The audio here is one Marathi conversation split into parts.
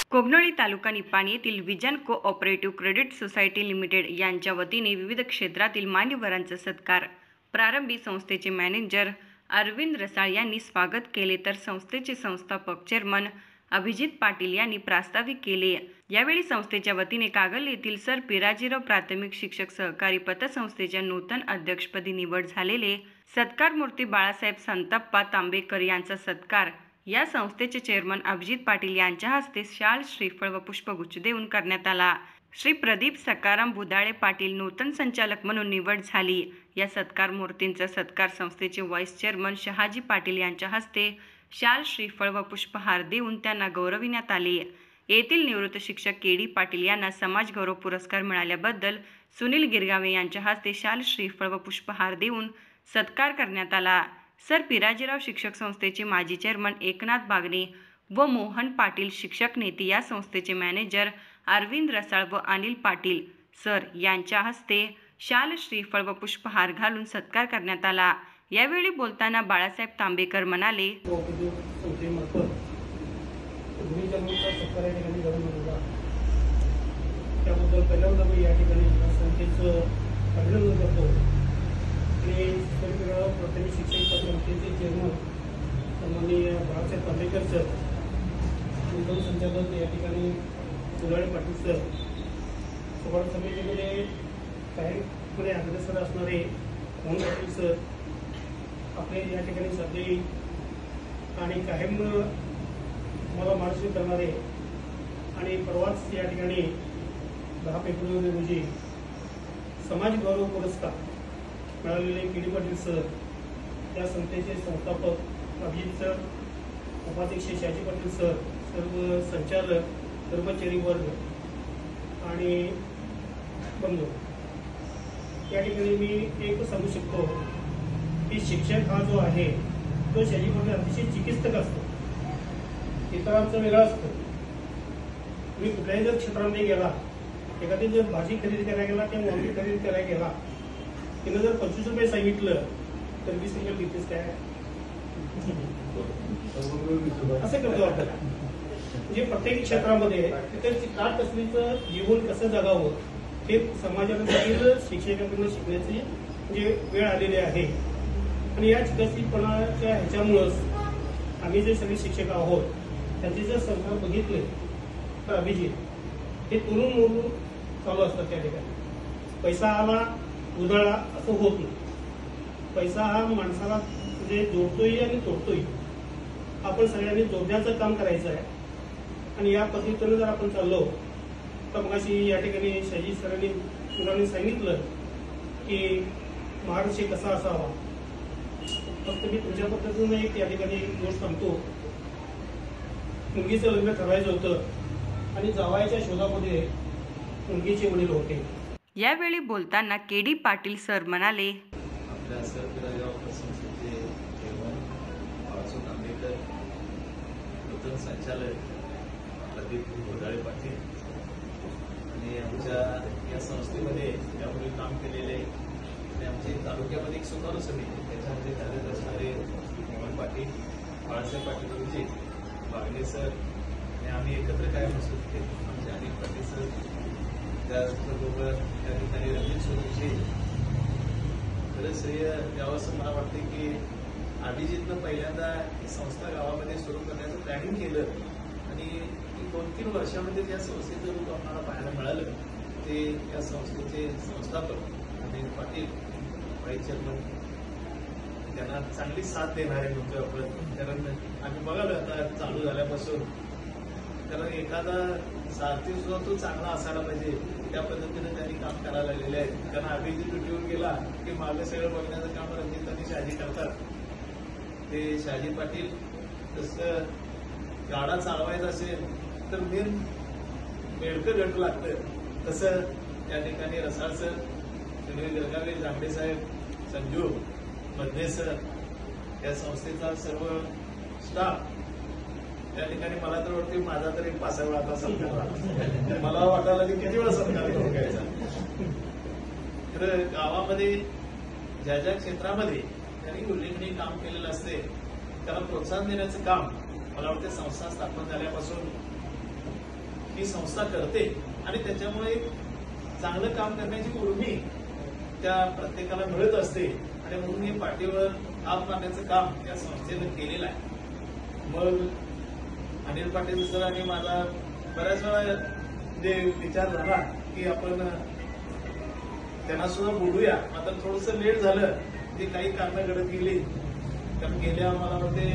कोगनोळी तालुका निपाणी येथील vision cooperative credit society limited यांच्या वतीने विविध क्षेत्रातील मान्यवरांचा सत्कार। प्रारंभी संस्थेचे मॅनेजर अरविंद रसाळ यांनी स्वागत केले, तर संस्थेचे संस्थापक चेअरमन अभिजित पाटील यांनी प्रास्ताविक केले। यावेळी संस्थेच्या वतीने कागल येथील सर पिराजीराव प्राथमिक शिक्षक सहकारी पतसंस्थेच्या नूतन अध्यक्षपदी निवड झालेले सत्कारमूर्ती बाळासाहेब संतप्पा तांबेकर यांचा सत्कार या संस्थेचे चेअरमन अभिजित पाटील यांच्या हस्ते शाल, श्रीफळ व पुष्पगुच्छ देऊन करण्यात आला। श्री प्रदीप सकाराम बुधाळे पाटील नूतन संचालक म्हणून निवड झाली। या सत्कार मूर्तींचा सत्कार संस्थेचे व्हाईस चेअरमन शहाजी पाटील यांच्या हस्ते शाल, श्रीफळ व पुष्पहार देऊन त्यांना गौरविण्यात आले। येथील निवृत्त शिक्षक के डी पाटील यांना समाज गौरव पुरस्कार मिळाल्याबद्दल सुनील गिरगावे यांच्या हस्ते शाल, श्रीफळ व पुष्पहार देऊन सत्कार करण्यात आला। सर पिराजीराव शिक्षक संस्थेचे माजी चेअरमन एकनाथ बागणे व मोहन पाटील शिक्षक नेते या संस्थेचे मॅनेजर अरविंद रसाळ व अनिल पाटील सर यांच्या हस्ते शाल, श्रीफळ व पुष्पहार घालून सत्कार करण्यात आला। यावेळी बोलताना बाळासाहेब तांबेकर म्हणाले, त्याबद्दल पहिल्यांदा मी या ठिकाणी संस्थेचं अभिनंदन करतो। प्राथमिक शिक्षक पतसंस्थेचे चेअरमन सन्माननीय बाळासाहेब तांबेकर सर, नूतन संचालक या ठिकाणी बुधाळे पाटील सर, समाज समितीमध्ये कायमपणे अग्रेसर असणारे मोहन पाटील सर, आपले या ठिकाणी साथी आणि कायम मला मार्गदर्शन करणारे आणि परवाच या ठिकाणी 10 फेब्रुवारी रोजी समाज गौरव पुरस्कार मिळालेले के डी पाटील सर, त्या संस्थेचे संस्थापक अभिजित सर, उपाध्यक्ष शहाजी पाटील सर, सर्व संचालक, कर्मचारी वर्ग आणि बंधू, या ठिकाणी मी एक सांगू शकतो की शिक्षक हा जो आहे तो शहाजी पाटील अतिशय चिकित्सक असतो, इतरांचा वेगळा असतो। तुम्ही कुठल्याही जर क्षेत्रामध्ये गेला, एखादी जर भाजी खरेदी करायला गेला किंवा वांगी खरेदी करायला गेला, तिनं जर 25 रुपये सांगितलं तर 20 रुपये देतेस काय असं करतो आपल्याला। म्हणजे प्रत्येक क्षेत्रामध्ये तिथे काटकसरीचं जीवन कसं जगावं हे समाजाला शिक्षकांकडून शिकण्याची म्हणजे वेळ आलेली आहे। आणि या चिकित्सकपणाच्या ह्याच्यामुळंच आम्ही जे सगळे शिक्षक आहोत त्यांचे जर संस्कार बघितले तर अभिजित हे तरुण म्हणून चालू असतात। त्या ठिकाणी पैसा आला उधळला असं होत नाही। पैसा हा माणसाला म्हणजे जोडतोय आणि तोडतोय, आपण सगळ्यांनी जोडण्याचं काम करायचं आहे। आणि या पद्धतीनं जर आपण चाललो तर मगाशी या ठिकाणी शहाजी सरांनी मुलांनी सांगितलं की महाराष्ट्र कसा असावा। फक्त मी तुमच्या पद्धतीनं एक या ठिकाणी गोष्ट सांगतो, मुलगीचं लग्न ठरवायचं होतं आणि जावयाच्या शोधामध्ये मुलगीचे वडील होते। यावेळी बोलताना के डी पाटील सर म्हणाले, आपल्या सर पिराजीराव पतसंस्थेचे चेअरमन बाळासाहेब तांबेकर, नूतन संचालक प्रदीप बुधाळे पाटील आणि आमच्या या संस्थेमध्ये यापूर्वी काम केलेले आणि आमच्या तालुक्यामध्ये एक सुकारू समिती त्याच्यामध्ये कार्यरत असणारे मोहन पाटील, बाळासाहेब पाटील होते, बागणे सर आणि आम्ही एकत्र कायम असू शकते आमचे अनिल पाटील सर, त्याचबरोबर त्या ठिकाणी रंजित सोनूचे खरं श्रेय द्यावं असं मला वाटतं की अभिजितनं पहिल्यांदा ही संस्था गावामध्ये सुरू करण्याचं प्लॅनिंग केलं आणि 2-3 वर्षामध्ये त्या संस्थेचं रूप आम्हाला पाहायला मिळालं। ते या संस्थेचे संस्थापक अनिल पाटील, व्हाईस चेअरमन, त्यांना चांगली साथ देणारे होतो आपण। कारण आम्ही बघालो आता चालू झाल्यापासून, कारण एखादा सारथी सुद्धा तो चांगला असायला पाहिजे त्या पद्धतीने त्यांनी काम करायला लागलेले आहेत। कारण अभिजित ड्युटीवर गेला की मागे सगळं बघण्याचं काम रंजित आणि शहाजी करतात। ते शहाजी पाटील तसं गाडा चालवायचा असेल तर मेन मेडकं गट लागतं, तसं त्या ठिकाणी रसाळ सर, सुनील गिरगावे, जांभे साहेब, संजू मधने सर, या संस्थेचा सर्व स्टाफ त्या ठिकाणी मला तर वाटते माझा तर एक 5 वेळा सत्कार मला वाटायला की किती वेळा सत्कार करून घ्यायचा। तर गावामध्ये ज्या ज्या क्षेत्रामध्ये त्यांनी उल्लेखनीय काम केलेलं असते त्याला प्रोत्साहन देण्याचं काम मला वाटतं संस्था स्थापन झाल्यापासून ही संस्था करते आणि त्याच्यामुळे चांगलं काम करण्याची उर्मी त्या प्रत्येकाला मिळत असते आणि म्हणून हे पाठीवर हात मारण्याचं काम या संस्थेनं केलेलं आहे. मग अनिल पाटील सर आणि माझा बऱ्याच वेळा जे विचार झाला की आपण त्यांना सुद्धा बोलूया, मात्र थोडंसं लेट झालं, ते काही कारणं घडत गेली. कारण गेल्या मला वाटते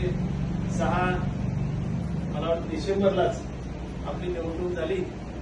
6 डिसेंबरलाच आपली निवडणूक झाली.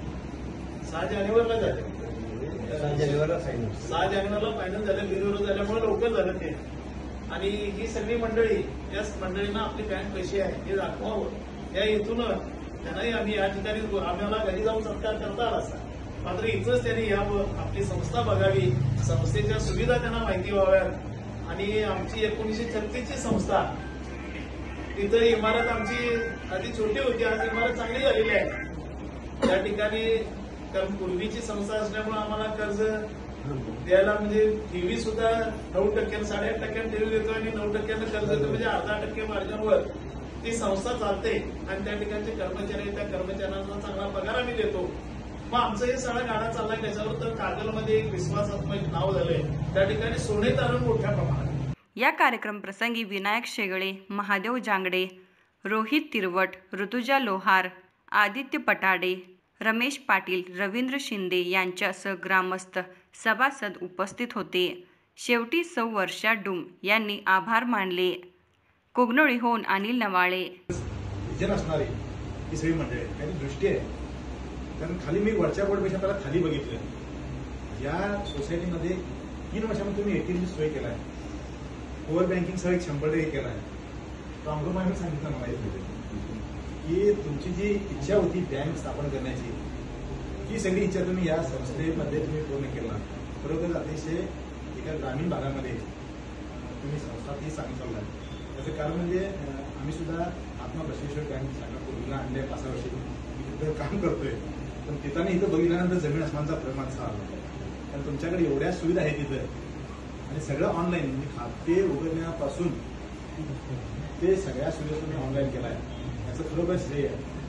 6 जानेवारीला झाली, 6 जानेवारीला फायनल झालं, बिनविरोध झाल्यामुळे लवकर झालं ते. आणि ही सगळी मंडळी, या मंडळींना आपली बँक कशी आहे हे दाखवावं या हेतून त्यांनाही आम्ही या ठिकाणी आम्हाला घरी जाऊन सत्कार करता आला असता, मात्र इथंच त्यांनी यावं, आपली संस्था बघावी, संस्थेच्या सुविधा त्यांना माहिती व्हाव्यात. आणि आमची 1936 ची संस्था, तिथं इमारत आमची आधी छोटी होती, आज इमारत चांगली झालेली आहे. त्या ठिकाणी कारण पूर्वीची संस्था असल्यामुळे आम्हाला कर्ज द्यायला म्हणजे ठेवी सुद्धा 9%, 8.5% ठेवी देतो आणि 9% कर्ज देतो, म्हणजे 0.5% मार्जिनवर ती संस्था चालते. आणि त्या ठिकाणचे कर्मचारी, त्या कर्मचाऱ्यांना चांगला पगार आम्ही देतो. मग आमचं हे सगळा गाडा चाललाय त्याच्यावर. तर कागलमध्ये एक विश्वासात्मक नाव झालंय, त्या ठिकाणी सोने तारण मोठ्या प्रमाणात. या कार्यक्रम प्रसंगी विनायक शेगळे, महादेव जांगडे, रोहित तिरवट, ऋतुजा लोहार, आदित्य पटाडे, रमेश पाटील, रवींद्र शिंदे यांच्यासह ग्रामस्थ, सभासद उपस्थित होते. शेवटी सौ वर्षा डुम यांनी आभार मानले. कोगनोळीहून अनिल नवाळे. विजन असणारी ही सगळी मंडळी काही दृष्टी आहे. कारण खाली मी वरच्या बोर्डपेक्षा त्याला खाली बघितलं. या सोसायटीमध्ये 3 वर्षामध्ये तुम्ही ATMची सोय केलाय, कोअर बँकिंग सह 100% केलाय. तो अमृतमाने सांगितलं मला इथे की तुमची जी इच्छा होती बँक स्थापन करण्याची, ही सगळी इच्छा तुम्ही या संस्थेमध्ये तुम्ही पूर्ण केला. बरोबर, अतिशय एका ग्रामीण भागामध्ये तुम्ही संस्था ती चालू आहे. त्याचं कारण म्हणजे आम्ही सुद्धा आत्मा बसवेश्वर बँक शाखा पूर्वीला आणल्या 5 वर्षी तिथं काम करतोय. पण तिथं इथं बघितल्यानंतर जमीन आसमानचा प्रमाण झाला. कारण तुमच्याकडे एवढ्या सुविधा आहेत तिथं आणि सगळं ऑनलाईन, म्हणजे खाते उघडण्यापासून ते सगळ्या सुविधा तुम्ही ऑनलाईन केलाय, याचं खरोखर श्रेय आहे.